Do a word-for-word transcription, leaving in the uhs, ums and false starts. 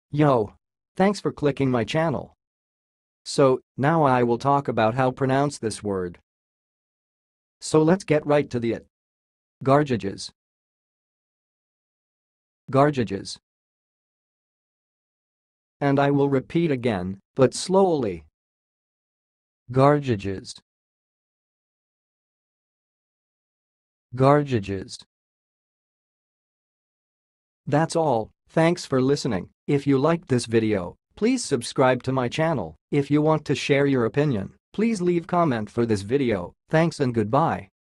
Yo! Thanks for clicking my channel. So, now I will talk about how pronounce this word. So let's get right to the it. Gargages. Gargages. And I will repeat again, but slowly. Gargages. Gargages. That's all, thanks for listening. If you liked this video, please subscribe to my channel. If you want to share your opinion, please leave comment for this video. Thanks and goodbye.